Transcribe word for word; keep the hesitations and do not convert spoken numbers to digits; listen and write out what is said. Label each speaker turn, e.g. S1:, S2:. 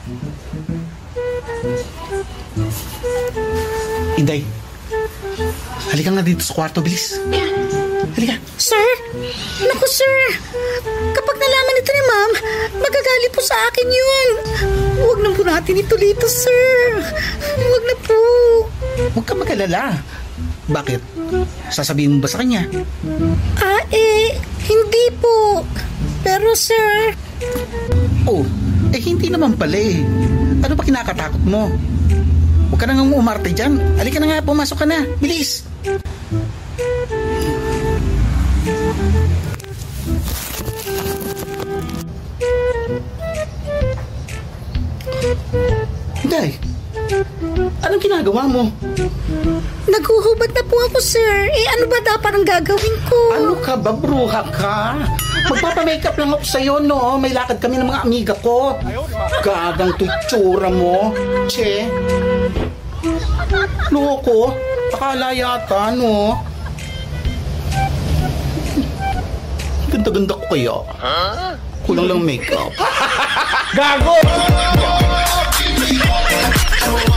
S1: Inday, halika nga dito sa kwarto, bilis. Halika.
S2: Sir? Naku, sir. Kapag nalaman ito ni ma'am, magagalit po sa akin yun. Huwag na po natin ituloy ito, sir. Huwag na po.
S1: Huwag ka mag-alala. Bakit? Sasabihin mo ba sa kanya?
S2: Ah, eh, hindi po. Pero, sir...
S1: Oh, eh hindi naman pala eh. Ano ba kinakatakot mo? Huwag ka na nga umarte dyan. Halika na nga, pumasok ka na. Bilis! Day, anong ginagawa mo?
S2: Naghuhubad na po ako, sir. Eh, ano ba dapat ang gagawin ko?
S1: Ano ka ba, bruha ka? Magpapamakeup lang ako sa'yo, no? May lakad kami ng mga amiga ko. Gagang tutsura mo. Che. Loko. Akala yata, no? Ganda-ganda ko kaya. Kulang lang makeup. Gago!